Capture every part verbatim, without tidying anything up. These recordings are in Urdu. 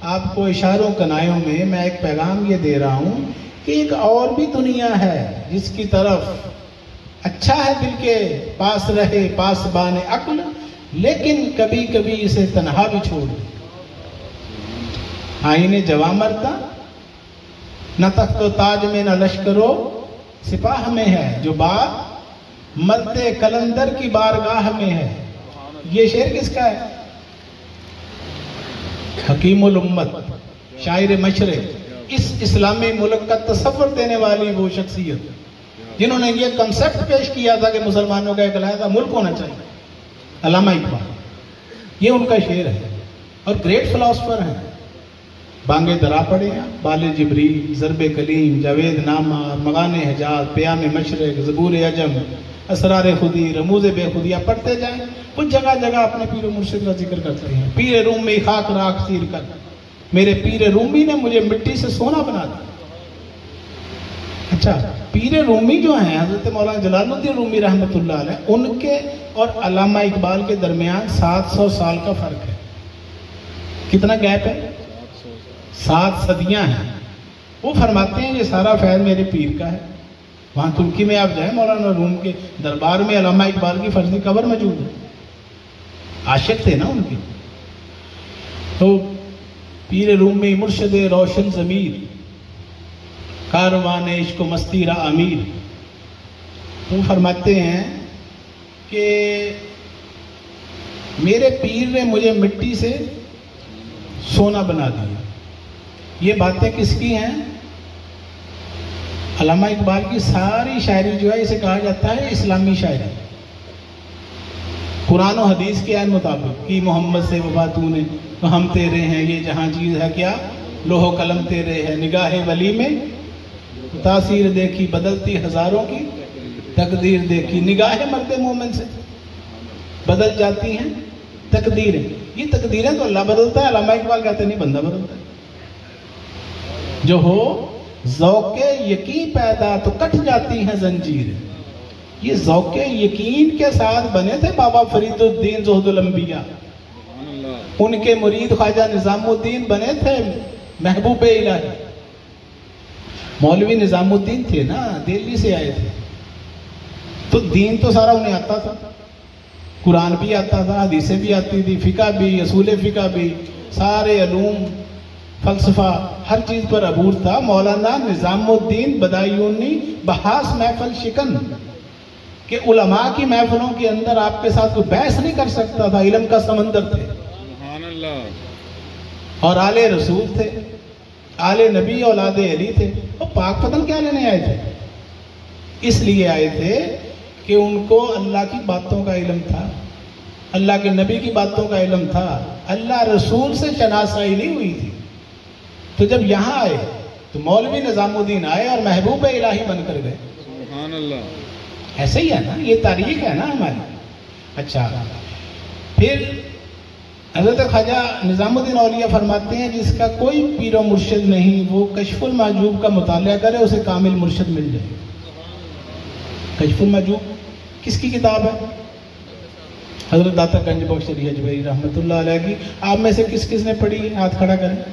آپ کو اشاروں کنایوں میں میں ایک پیغام یہ دے رہا ہوں کہ ایک اور بھی دنیا ہے جس کی طرف اچھا ہے دل کے پاس رہے پاسبان عقل، لیکن کبھی کبھی اسے تنہا بھی چھوڑ دے۔ آئین جواں مرتا نہ تخت و تاج میں نہ لشکرو سپاہ میں ہے، جو بات مرد کلندر کی بارگاہ میں ہے۔ یہ شعر کس کا ہے؟ حکیم الامت، شاعر مشرق، اس اسلامی ملک کا تصور دینے والی وہ شخصیت جنہوں نے یہ کنسپٹ پیش کیا تھا کہ مسلمانوں کا ایک علیحدہ ملک ہونا چاہیے، علامہ اقبال۔ یہ ان کا شعر ہے اور گریٹ فلاسفر ہیں۔ بانگے درا پڑے ہیں، بال جبریل، ضرب کلیم، جاوید نامہ، مغان حجاز، پیام مشرق، زبور عجم، اسرار خودی، رموز بے خودی، آپ پڑھتے جائیں، کچھ جگہ جگہ اپنے پیر و مرشد کا ذکر کرتے ہیں۔ پیر رومی خاک راکھ سیر کر، میرے پیر رومی نے مجھے مٹی سے سونا بنا دیا۔ اچھا، پیر رومی جو ہیں حضرت مولانا جلال الدین رومی رحمۃ اللہ علیہ، ان کے اور علامہ اقبال کے درمیان سات سو سال کا فرق ہے۔ کتنا گیپ ہے؟ سات صدیاں ہیں۔ وہ فرماتے ہیں یہ سارا فیض میرے پیر کا ہے۔ وہاں ترکی میں آپ جائیں، مولانا روم کے دربار میں علامہ اقبال کی فرضی قبر موجود ہے۔ عاشق تھے نا ان کے۔ تو پیر رومی مرشد روشن ضمیر، کاروان عشق و مستی را امیر، وہ فرماتے ہیں کہ میرے پیر نے مجھے مٹی سے سونا بنا دیا۔ یہ باتیں کس کی ہیں؟ علامہ اقبال کی ساری شاعری جو ہے اسے کہا جاتا ہے اسلامی شاعری۔ قرآن و حدیث کے عین مطابق کہ محمد سے وفا تو نے، تو ہم تیرے ہیں، یہ جہاں چیز ہے کیا، لوح و قلم تیرے ہے، نگاہ ولی میں تاثیر دیکھی بدلتی ہزاروں کی تقدیر دیکھی۔ نگاہ مرد مومن سے بدل جاتی ہیں تقدیریں۔ یہ تقدیریں تو اللہ بدلتا ہے، علامہ اقبال کہتے نہیں بندہ بدلتا ہے۔ جو ہو ذوق یقین پیدا تو کٹ جاتی ہیں زنجیر۔ یہ ذوق یقین کے ساتھ بنے تھے بابا فرید الدین زہد الانبیاء، ان کے مرید خواجہ نظام الدین بنے تھے محبوب الہی۔ مولوی نظام الدین تھے نا، دہلی سے آئے تھے، تو دین تو سارا انہیں آتا تھا، قرآن بھی آتا تھا، حدیثیں بھی آتی تھی، فقہ بھی، اصول فقہ بھی، سارے علوم، فلسفہ، ہر چیز پر عبور تھا۔ مولانا نظام الدین بدایونی بحاث محفل شکن کہ علماء کی محفلوں کے اندر آپ کے ساتھ کوئی بحث نہیں کر سکتا تھا، علم کا سمندر تھے۔ سبحان اللہ۔ اور آل رسول تھے، آل نبی اولاد علی تھے۔ وہ پاک پتن کیا لینے آئے تھے؟ اس لیے آئے تھے کہ ان کو اللہ کی باتوں کا علم تھا، اللہ کے نبی کی باتوں کا علم تھا، اللہ رسول سے شناسائی نہیں ہوئی تھی۔ تو جب یہاں آئے تو مولوی نظام الدین آئے اور محبوب الہی بن کر گئے۔ سبحان اللہ۔ ایسے ہی ہے نا، یہ تاریخ ہے نا ہماری۔ اچھا، پھر حضرت خواجہ نظام الدین اولیاء فرماتے ہیں جس کا کوئی پیر و مرشد نہیں، وہ کشف المحجوب کا مطالعہ کرے، اسے کامل مرشد مل جائے۔ کشف المحجوب کس کی کتاب ہے؟ حضرت داتا گنج بخش علی اجمیری رحمۃ اللہ علیہ کی۔ آپ میں سے کس کس نے پڑھی ہے؟ ہاتھ کھڑا کریں۔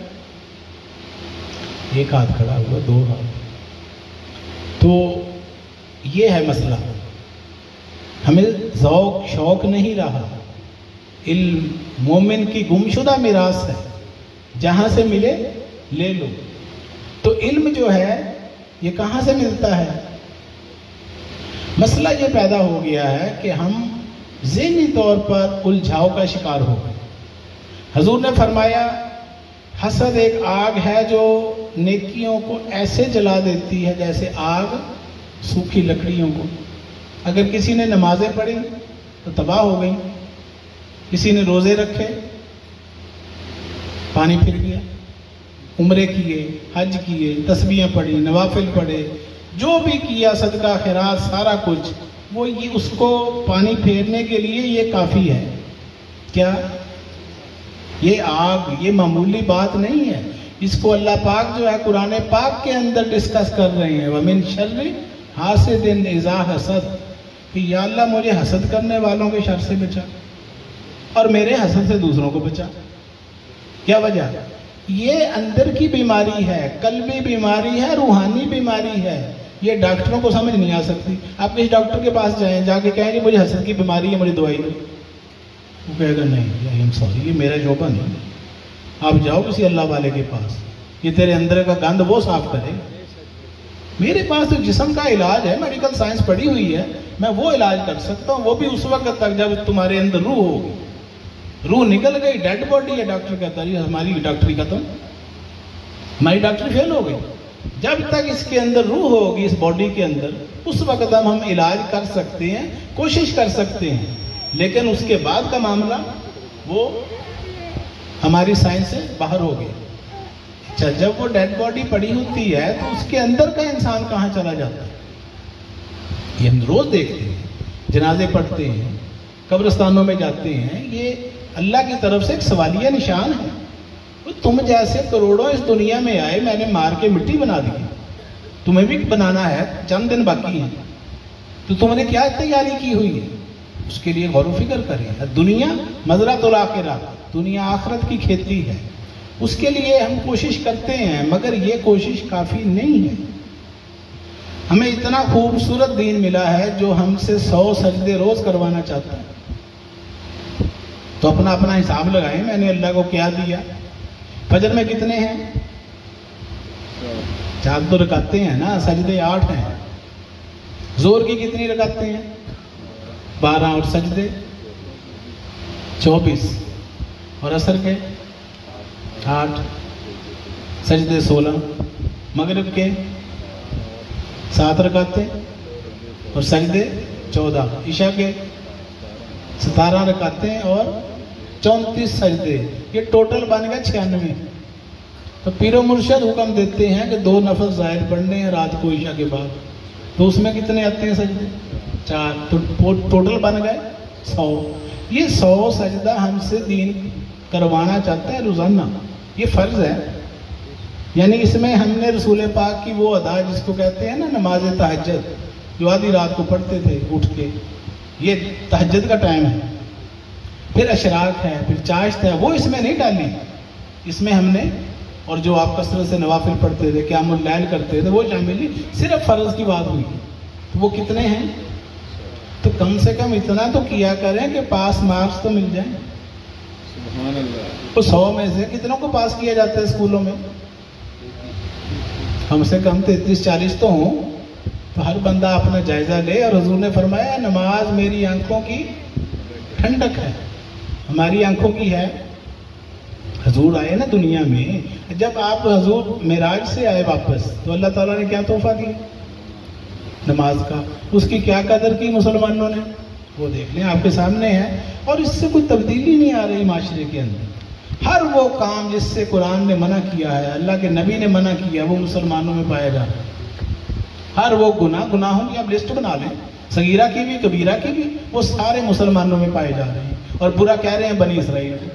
ایک ہاتھ کھڑا ہوا، دو ہاتھ۔ تو یہ ہے مسئلہ، ہمیں ذوق شوق نہیں رہا۔ علم مومن کی گمشدہ میراث ہے، جہاں سے ملے لے لو۔ تو علم جو ہے یہ کہاں سے ملتا ہے؟ مسئلہ یہ پیدا ہو گیا ہے کہ ہم ذہنی طور پر الجھاؤ کا شکار ہو گئے۔ حضور نے فرمایا حسد ایک آگ ہے جو نیکیوں کو ایسے جلا دیتی ہے جیسے آگ سوکھی لکڑیوں کو۔ اگر کسی نے نمازیں پڑھی تو تباہ ہو گئی، کسی نے روزے رکھے پانی پھر گیا، عمرے کیے، حج کیے، تسبیحیں پڑھی، نوافل پڑھے، جو بھی کیا صدقہ خیرات سارا کچھ، وہ یہ اس کو پانی پھیرنے کے لیے یہ کافی ہے۔ کیا یہ آگ یہ معمولی بات نہیں ہے، اس کو اللہ پاک جو ہے قرآن پاک کے اندر ڈسکس کر رہے ہیں۔ وَمِن شَرِّ حَاسِدٍ إِذَا حَسَدَ، کہ یا اللہ مجھے حسد کرنے والوں کے شر سے بچا اور میرے حسد سے دوسروں کو بچا۔ کیا وجہ؟ یہ اندر کی بیماری ہے، قلبی بیماری ہے، روحانی بیماری ہے، یہ ڈاکٹروں کو سمجھ نہیں آ سکتی۔ آپ کسی ڈاکٹر کے پاس جائیں، جا کے کہیں کہ مجھے حسد کی بیماری ہے، مجھے دوائی دو، وہ کہے گا نہیں سوری یہ میرا شعبہ نہیں۔ آپ جاؤ کسی اللہ والے کے پاس، یہ تیرے اندر کا گند وہ صاف کرے۔ میرے پاس تو جسم کا علاج ہے، میڈیکل سائنس پڑھی ہوئی ہے، میں وہ علاج کر سکتا ہوں، وہ بھی اس وقت تک جب تمہارے اندر روح ہوگی۔ روح نکل گئی، ڈیڈ باڈی ہے، ڈاکٹر کہتا ہے ہماری ڈاکٹری ختم، ہماری ڈاکٹری فیل ہو گئی۔ جب تک اس کے اندر روح ہوگی اس باڈی کے اندر، اس وقت ہم ہم علاج کر سکتے ہیں، کوشش کر سکتے ہیں، لیکن اس کے بعد کا معاملہ وہ ہماری سائنس سے باہر ہو گیا۔ اچھا جب وہ ڈیڈ باڈی پڑی ہوتی ہے تو اس کے اندر کا انسان کہاں چلا جاتا ہے؟ یہ ہم روز دیکھتے ہیں، جنازے پڑھتے ہیں، قبرستانوں میں جاتے ہیں، یہ اللہ کی طرف سے ایک سوالیہ نشان ہے۔ تم جیسے کروڑوں اس دنیا میں آئے، میں نے مار کے مٹی بنا دی، تمہیں بھی بنانا ہے، چند دن باقی ہیں، تو تم نے کیا تیاری کی ہوئی ہے؟ اس کے لیے غور و فکر کریں۔ دنیا مزرعۃ الآخرہ، دنیا آخرت کی کھیتی ہے، اس کے لیے ہم کوشش کرتے ہیں، مگر یہ کوشش کافی نہیں ہے۔ ہمیں اتنا خوبصورت دین ملا ہے جو ہم سے سو سجدے روز کروانا چاہتا ہے، تو اپنا اپنا حساب لگائیں، میں نے اللہ کو کیا دیا۔ فجر میں کتنے ہیں؟ چار تو رکعتیں ہیں نا، سجدے آٹھ ہیں۔ زور کی کتنی رکعتیں ہیں؟ بارہ، اور سجدے چوبیس، اور عصر کے آٹھ، سجدے سولہ، مغرب کے سات رکعتیں اور سجدے چودہ، عشاء کے ستارہ رکعتیں اور چونتیس سجدے، یہ ٹوٹل بن گئے چھیانوے۔ تو پیر و مرشد حکم دیتے ہیں کہ دو نفل ظاہر پڑھنے ہیں رات کو عشاء کے بعد، تو اس میں کتنے آتے ہیں سجدے؟ چار، تو ٹوٹل بن گئے سو۔ یہ سو سجدہ ہم سے دین کروانا چاہتا ہے روزانہ، یہ فرض ہے۔ یعنی اس میں ہم نے رسول پاک کی وہ ادا جس کو کہتے ہیں نا نماز تہجد، جو آدھی رات کو پڑھتے تھے اٹھ کے، یہ تہجد کا ٹائم ہے۔ پھر اشراق ہے، پھر چاشت ہے، وہ اس میں نہیں ڈالی، اس میں ہم نے، اور جو آپ کثرت سے نوافل پڑھتے تھے، قیام اللیل کرتے تھے، وہ شامل نہیں، صرف فرض کی بات ہوئی۔ تو وہ کتنے ہیں؟ تو کم سے کم اتنا تو کیا کریں کہ پاس مارکس تو مل جائیں۔ سبحان اللہ۔ تو سو میں سے کتنوں کو پاس کیا جاتا ہے اسکولوں میں؟ کم سے کم تینتیس چالیس تو ہوں۔ تو ہر بندہ اپنا جائزہ لے، اور حضور نے فرمایا نماز میری آنکھوں کی ٹھنڈک ہے، ہماری آنکھوں کی ہے۔ حضور آئے نا دنیا میں، جب آپ حضور معراج سے آئے واپس تو اللہ تعالیٰ نے کیا تحفہ دیا؟ نماز کا۔ اس کی کیا قدر کی مسلمانوں نے؟ وہ دیکھ لیں، آپ کے سامنے ہے۔ اور اس سے کوئی تبدیلی نہیں آ رہی معاشرے کے اندر۔ ہر وہ کام جس سے قرآن نے منع کیا ہے، اللہ کے نبی نے منع کیا، وہ مسلمانوں میں پایا جا رہا ہے۔ ہر وہ گناہ، گناہوں کی آپ لسٹ بنا لیں، صغیرہ کی بھی کبیرہ کی بھی، وہ سارے مسلمانوں میں پائے جا رہے ہیں۔ اور برا کہہ رہے ہیں بنی اسرائیل کو۔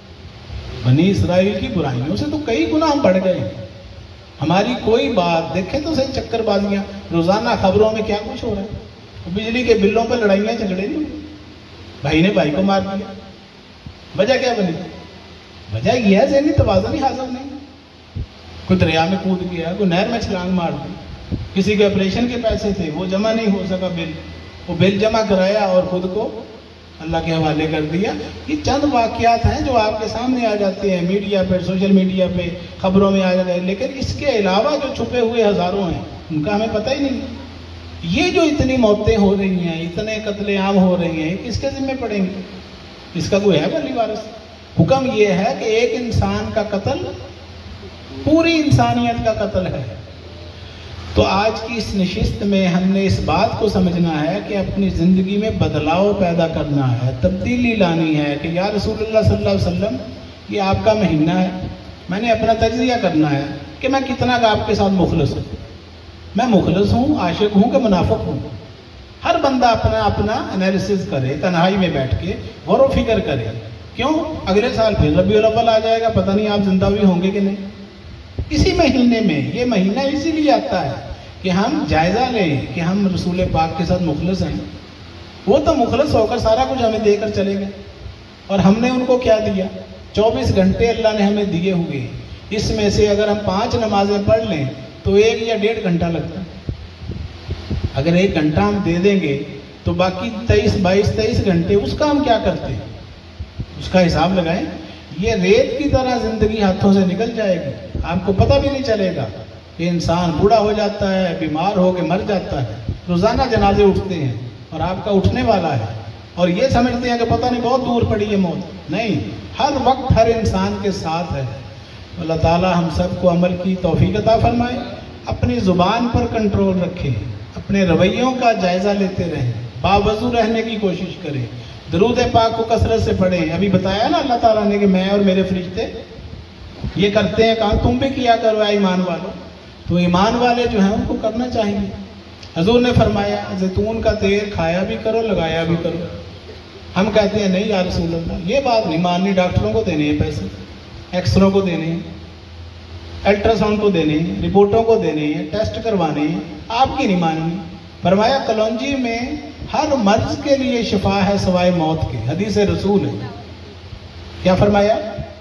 بنی اسرائیل کی برائیوں سے تو کئی گناہ ہم بڑھ گئے ہیں۔ ہماری کوئی بات دیکھیں تو صحیح، چکر بازیاں روزانہ خبروں میں کیا کچھ ہو رہا ہے۔ بجلی کے بلوں پہ لڑائیاں جھگڑے نہیں، بھائی نے بھائی کو مار دیا، وجہ کیا بنی؟ وجہ یہ ہے ذہنی توازن ہی حاصل نہیں۔ کوئی دریا میں کود گیا، کوئی نہر میں چھلانگ مار دی، کسی کے آپریشن کے پیسے تھے وہ جمع نہیں ہو سکا، بل وہ بل جمع کرایا اور خود کو اللہ کے حوالے کر دیا۔ یہ چند واقعات ہیں جو آپ کے سامنے آ جاتے ہیں میڈیا پہ، سوشل میڈیا پہ، خبروں میں آ جاتے ہیں، لیکن اس کے علاوہ جو چھپے ہوئے ہزاروں ہیں ان کا ہمیں پتہ ہی نہیں۔ یہ جو اتنی موتیں ہو رہی ہیں، اتنے قتل عام ہو رہی ہیں، کس کے ذمہ پڑیں گے؟ اس کا کوئی ہے ولی وارث؟ حکم یہ ہے کہ ایک انسان کا قتل پوری انسانیت کا قتل ہے۔ تو آج کی اس نشست میں ہم نے اس بات کو سمجھنا ہے کہ اپنی زندگی میں بدلاؤ پیدا کرنا ہے، تبدیلی لانی ہے کہ یا رسول اللہ صلی اللہ علیہ وسلم یہ آپ کا مہینہ ہے، میں نے اپنا تجزیہ کرنا ہے کہ میں کتنا کا آپ کے ساتھ مخلص ہوں، میں مخلص ہوں، عاشق ہوں کہ منافق ہوں۔ ہر بندہ اپنا اپنا انالیسس کرے، تنہائی میں بیٹھ کے غور و فکر کرے۔ کیوں؟ اگلے سال پھر ربیع الاول آ جائے گا، پتہ نہیں آپ زندہ بھی ہوں گے کہ نہیں۔ اسی مہینے میں، یہ مہینہ اسی لیے آتا ہے کہ ہم جائزہ لیں کہ ہم رسول پاک کے ساتھ مخلص ہیں۔ وہ تو مخلص ہو کر سارا کچھ ہمیں دے کر چلے گئے، اور ہم نے ان کو کیا دیا؟ چوبیس گھنٹے اللہ نے ہمیں دیے ہوئے، اس میں سے اگر ہم پانچ نمازیں پڑھ لیں تو ایک یا ڈیڑھ گھنٹہ لگتا ہے. اگر ایک گھنٹہ ہم دے دیں گے تو باقی تیئیس بائیس تیئیس گھنٹے اس کا ہم کیا کرتے ہیں؟ اس کا حساب لگائیں. یہ ریت کی طرح زندگی ہاتھوں سے نکل جائے گی، آپ کو پتہ بھی نہیں چلے گا کہ انسان بوڑھا ہو جاتا ہے، بیمار ہو کے مر جاتا ہے. روزانہ جنازے اٹھتے ہیں اور آپ کا اٹھنے والا ہے، اور یہ سمجھتے ہیں کہ پتہ نہیں بہت دور پڑی ہے موت. نہیں، ہر وقت ہر انسان کے ساتھ ہے. اللہ تعالی ہم سب کو عمل کی توفیق عطا فرمائے. اپنی زبان پر کنٹرول رکھیں، اپنے رویوں کا جائزہ لیتے رہیں، باوضو رہنے کی کوشش کریں، درود پاک کو کثرت سے پڑھیں. ابھی بتایا نا اللہ تعالیٰ نے کہ میں اور میرے فرشتے یہ کرتے ہیں، کہا تم بھی کیا کرو اے ایمان والو. تو ایمان والے جو ہیں ان کو کرنا چاہیے. حضور نے فرمایا زیتون کا تیل کھایا بھی کرو، لگایا بھی کرو. ہم کہتے ہیں نہیں یا رسول اللہ، یہ بات نہیں ماننی. ڈاکٹروں کو دینے ہیں پیسے، ایکسروں کو دینے ہیں، الٹرا ساؤنڈ کو دینے ہیں، رپورٹوں کو دینے ہیں، ٹیسٹ کروانے ہیں، آپ کی نہیں ماننی. فرمایا کلونجی میں ہر مرض کے لیے شفا ہے سوائے موت کے. حدیث رسول ہے. کیا فرمایا؟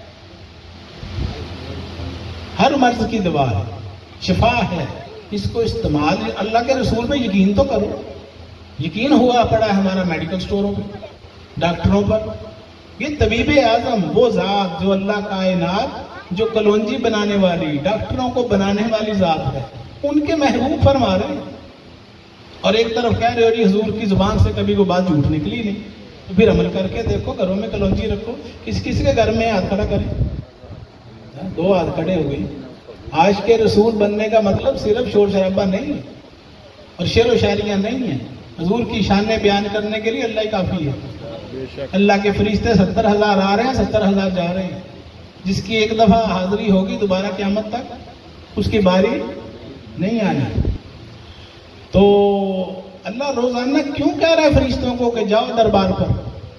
ہر مرض کی دوا ہے، شفا ہے. اس کو استعمال اللہ کے رسول میں یقین تو کرو. یقین ہوا پڑا ہے ہمارا میڈیکل سٹوروں پہ، ڈاکٹروں پر. یہ طبیب اعظم وہ ذات جو اللہ کائنات، جو کلونجی بنانے والی، ڈاکٹروں کو بنانے والی ذات ہے، ان کے محبوب فرما رہے ہیں. اور ایک طرف کہہ رہے ہو جی حضور کی زبان سے کبھی کوئی بات جھوٹ نکلی نہیں. تو پھر عمل کر کے دیکھو، گھروں میں کلونجی رکھو. کس کس کے گھر میں ہاتھ کھڑا کریں؟ دو ہاتھ کھڑے ہوئے. آج کے رسول بننے کا مطلب صرف شور شرابہ نہیں ہے اور شعر و شاعریاں نہیں ہیں. حضور کی شانیں بیان کرنے کے لیے اللہ ہی کافی ہے. اللہ کے فرشتے ستر ہزار آ رہے ہیں، ستر ہزار جا رہے ہیں. جس کی ایک دفعہ حاضری ہوگی دوبارہ قیامت تک اس کی باری نہیں آنی. تو اللہ روزانہ کیوں کہہ رہا ہے فرشتوں کو کہ جاؤ دربار پر؟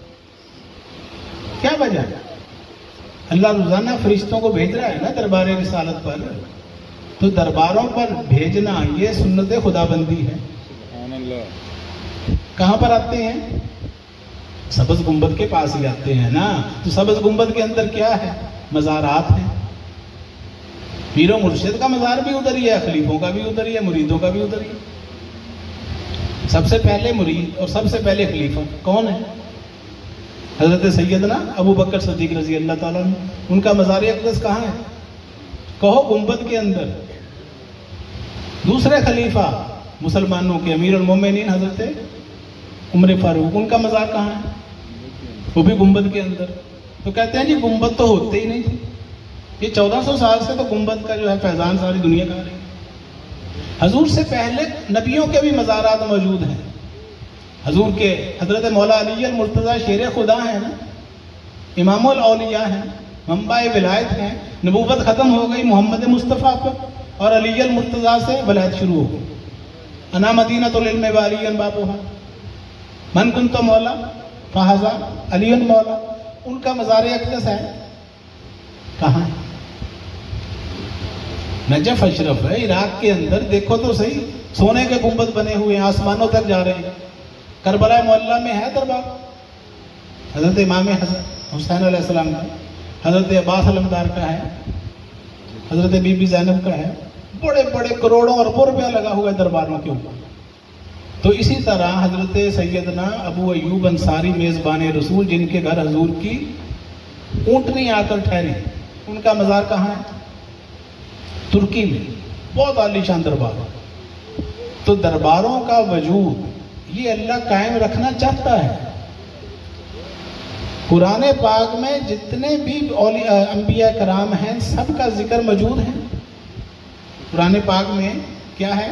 کیا وجہ ہے؟ اللہ روزانہ فرشتوں کو بھیج رہا ہے نا دربار رسالت پر. تو درباروں پر بھیجنا یہ سنت خدا بندی ہے. سبحان اللہ. کہاں پر آتے ہیں؟ سبز گنبد کے پاس ہی آتے ہیں نا. تو سبز گنبد کے اندر کیا ہے؟ مزارات ہیں. پیر و مرشد کا مزار بھی ادھر ہی ہے، خلیفوں کا بھی ادھر ہی ہے، مریدوں کا بھی ادھر ہی ہے. سب سے پہلے مرید اور سب سے پہلے خلیفہ کون ہے؟ حضرت سیدنا ابو بکر صدیق رضی اللہ تعالیٰ عنہ. ان کا مزار اقدس کہاں ہے؟ کہو گنبد کے اندر. دوسرے خلیفہ مسلمانوں کے امیر المومنین حضرت عمر فاروق، ان کا مزار کہاں ہے؟ وہ بھی گنبد کے اندر. تو کہتے ہیں جی گنبد تو ہوتے ہی نہیں تھے. یہ چودہ سو سال سے تو گنبد کا جو ہے فیضان ساری دنیا کا رہی. حضور سے پہلے نبیوں کے بھی مزارات موجود ہیں. حضور کے حضرت مولا علی المرتضیٰ شیر خدا ہیں نا، امام الاولیاء ہیں، منبع ولایت ہیں. نبوت ختم ہو گئی محمد مصطفیٰ پر اور علی المرتضیٰ سے ولایت شروع ہو گئی. انا مدینۃ العلم وعلی بابھا من کنت مولا فہذا علی مولا. ان کا مزار اقدس ہے کہاں؟ نجف اشرف ہے عراق کے اندر. دیکھو تو صحیح، سونے کے گنبد بنے ہوئے ہیں، آسمانوں تک جا رہے ہیں. کربلا معلیٰ میں ہے دربار حضرت امام حسین علیہ السلام کا، حضرت عباس علمدار کا ہے، حضرت بی بی زینب کا ہے. بڑے بڑے کروڑوں اربوں روپیہ لگا ہوا ہے درباروں کے اوپر. تو اسی طرح حضرت سیدنا ابو ایوب انصاری میزبان رسول، جن کے گھر حضور کی اونٹنی آ کر ٹھہری، ان کا مزار کہاں ہے؟ ترکی میں. بہت عالی شان دربار. تو درباروں کا وجود یہ اللہ قائم رکھنا چاہتا ہے. قرآن پاک میں جتنے بھی انبیاء کرام ہیں سب کا ذکر موجود ہے. قرآن پاک میں کیا ہے؟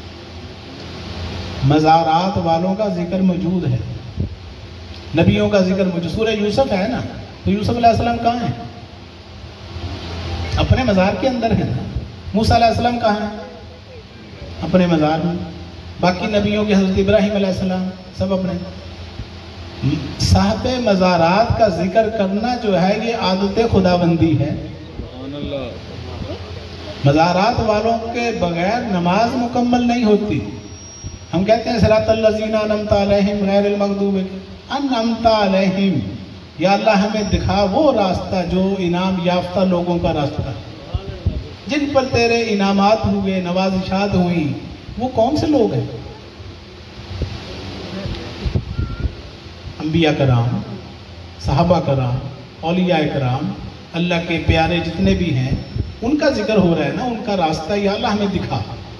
مزارات والوں کا ذکر موجود ہے، نبیوں کا ذکر موجود. سورہ یوسف ہے نا، تو یوسف علیہ السلام کہاں ہیں؟ اپنے مزار کے اندر ہے نا. موسیٰ علیہ السلام کہاں ہیں؟ اپنے مزار میں. باقی نبیوں کے حضرت ابراہیم علیہ السلام سب اپنے. صاحب مزارات کا ذکر کرنا جو ہے یہ عادت خدا بندی ہے. سبحان اللہ. مزارات والوں کے بغیر نماز مکمل نہیں ہوتی. ہم کہتے ہیں صراط الذین انعمت علیہم غیر المغضوب انعمت علیہم. یا اللہ ہمیں دکھا وہ راستہ جو انعام یافتہ لوگوں کا راستہ ہے. جن پر تیرے انعامات ہوئے، نوازشات ہوئی، وہ کون سے لوگ ہیں؟ انبیاء کرام، صحابہ کرام، اولیاء کرام، اللہ کے پیارے جتنے بھی ہیں، ان کا ذکر ہو رہا ہے نا، ان کا راستہ یا اللہ ہمیں دکھا۔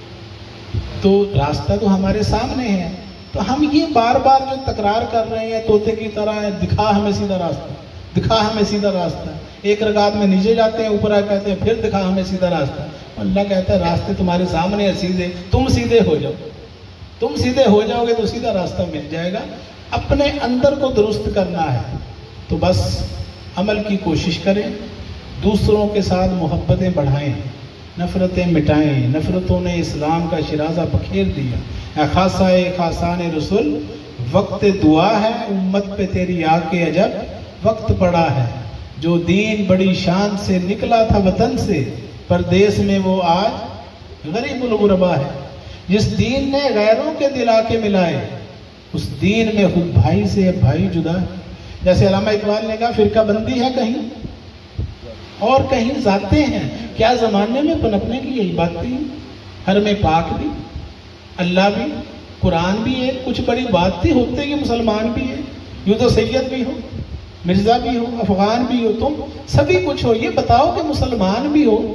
تو راستہ تو ہمارے سامنے ہے، تو ہم یہ بار بار جو تکرار کر رہے ہیں طوطے کی طرح، دکھا ہمیں سیدھا راستہ، دکھا ہمیں سیدھا راستہ۔ ایک رکعت میں نیچے جاتے ہیں، اوپر آ کہتے ہیں پھر دکھا ہمیں سیدھا راستہ۔ اللہ کہتا ہے راستے تمہارے سامنے ہیں سیدھے، تم سیدھے ہو جاؤ، تم سیدھے ہو جاؤ گے تو سیدھا راستہ مل جائے گا۔ اپنے اندر کو درست کرنا ہے تو بس عمل کی کوشش کریں، دوسروں کے ساتھ محبتیں بڑھائیں، نفرتیں مٹائیں۔ نفرتوں نے اسلام کا شرازہ بکھیر دیا۔ اے خاصہ اے خاصان رسول، وقت دعا ہے امت پہ تیری آ کے عجب وقت پڑا ہے۔ جو دین بڑی شان سے نکلا تھا وطن سے، پردیس میں وہ آج غریب الغربا ہے۔ جس دین نے غیروں کے دل آ کے ملائے، اس دین میں خود بھائی سے بھائی جدا ہے۔ جیسے علامہ اقبال نے کہا فرقہ بندی ہے کہیں اور کہیں ذاتیں ہیں، کیا زمانے میں پنپنے کی یہی باتیں ہیں۔ حرم پاک بھی، اللہ بھی، قرآن بھی ہے، کچھ بڑی بات تھی، ہوتے یہ مسلمان بھی ہے، یوں تو سید بھی ہو، مرزا بھی ہو، افغان بھی ہو، تم سبھی کچھ ہو، یہ بتاؤ کہ مسلمان بھی ہو۔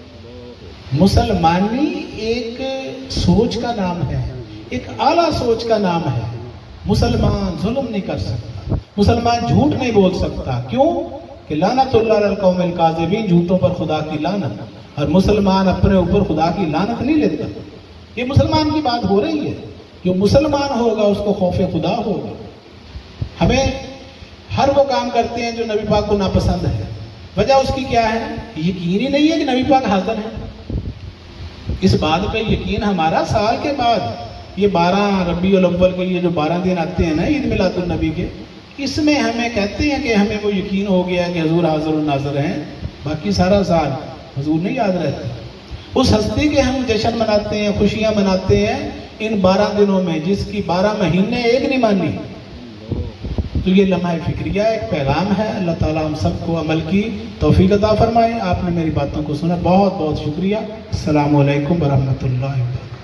مسلمانی ایک سوچ کا نام ہے، ایک اعلیٰ سوچ کا نام ہے۔ مسلمان ظلم نہیں کر سکتا، مسلمان جھوٹ نہیں بول سکتا، کیوں کہ لعنت اللہ علی القوم الکاذبین، جھوٹوں پر خدا کی لعنت۔ اور مسلمان اپنے اوپر خدا کی لعنت نہیں لیتا۔ یہ مسلمان کی بات ہو رہی ہے، جو مسلمان ہوگا اس کو خوف خدا ہوگا۔ ہمیں ہر وہ کام کرتے ہیں جو نبی پاک کو ناپسند ہے، وجہ اس کی کیا ہے؟ یقین ہی نہیں ہے کہ نبی پاک حاضر ہے۔ اس بات پہ یقین ہمارا سال کے بعد یہ بارہ ربیع الاول کے یہ جو بارہ دن آتے ہیں نا عید میلاد النبی کے، اس میں ہمیں کہتے ہیں کہ ہمیں وہ یقین ہو گیا کہ حضور حاضر و ناظر ہیں، باقی سارا سال حضور نہیں یاد رہتا۔ اس ہستی کے ہم جشن مناتے ہیں، خوشیاں مناتے ہیں ان بارہ دنوں میں، جس کی بارہ مہینے ایک نہیں مانی۔ تو یہ لمحہ فکریہ ایک پیغام ہے۔ اللہ تعالیٰ ہم سب کو عمل کی توفیق عطا فرمائے۔ آپ نے میری باتوں کو سنا، بہت بہت شکریہ۔ السلام علیکم ورحمۃ اللہ وبرکاتہ۔